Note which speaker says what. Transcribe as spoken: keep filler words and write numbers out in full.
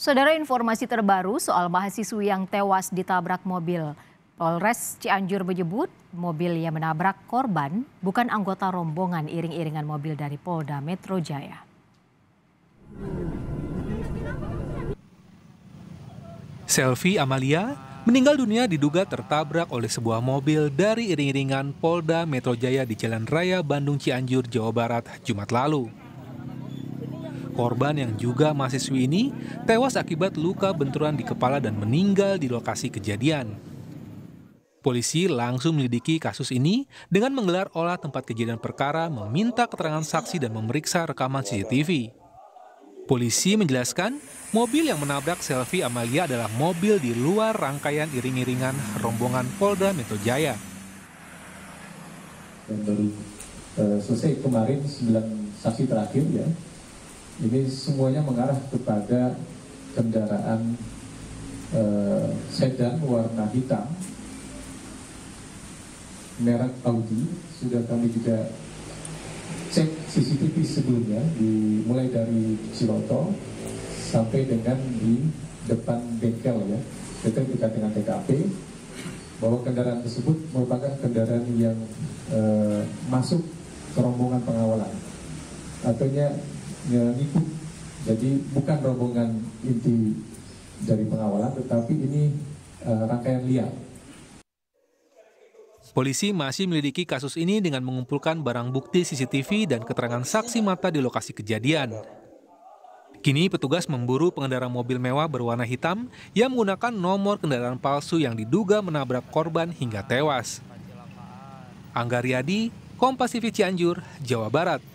Speaker 1: Saudara, informasi terbaru soal mahasiswi yang tewas ditabrak mobil. Polres Cianjur menyebut mobil yang menabrak korban bukan anggota rombongan iring-iringan mobil dari Polda Metro Jaya.
Speaker 2: Selvi Amalia meninggal dunia diduga tertabrak oleh sebuah mobil dari iring-iringan Polda Metro Jaya di Jalan Raya Bandung Cianjur, Jawa Barat, Jumat lalu. Korban yang juga mahasiswi ini tewas akibat luka benturan di kepala dan meninggal di lokasi kejadian. Polisi langsung menyelidiki kasus ini dengan menggelar olah tempat kejadian perkara, meminta keterangan saksi dan memeriksa rekaman C C T V. Polisi menjelaskan, mobil yang menabrak Selvi Amalia adalah mobil di luar rangkaian iring-iringan rombongan Polda Metro Jaya.
Speaker 3: Yang baru uh, selesai kemarin sembilan saksi terakhir ya. Ini semuanya mengarah kepada kendaraan uh, sedan warna hitam, merek Audi. Sudah kami juga cek C C T V sebelumnya, dimulai dari Ciloto sampai dengan di depan bengkel ya, dekat dekat dengan T K P, bahwa kendaraan tersebut merupakan kendaraan yang uh, masuk ke rombongan pengawalan, artinya ngikut. Jadi bukan rombongan inti dari pengawalan, tetapi ini uh, rangkaian liar.
Speaker 2: Polisi masih melidiki kasus ini dengan mengumpulkan barang bukti C C T V dan keterangan saksi mata di lokasi kejadian. Kini petugas memburu pengendara mobil mewah berwarna hitam yang menggunakan nomor kendaraan palsu yang diduga menabrak korban hingga tewas. Angga Riyadi, Kompas T V Cianjur, Jawa Barat.